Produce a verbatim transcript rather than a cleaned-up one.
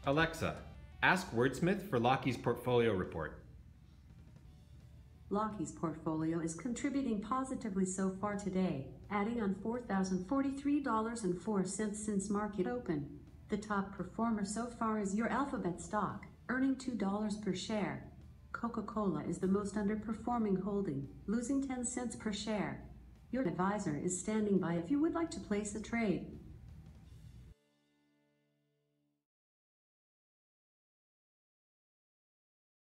Alexa, ask Wordsmith for Lockheed's portfolio report. Lockheed's portfolio is contributing positively so far today, adding on four thousand forty-three dollars and four cents since market open. The top performer so far is your Alphabet stock, earning two dollars per share. Coca-Cola is the most underperforming holding, losing ten cents per share. Your advisor is standing by if you would like to place a trade.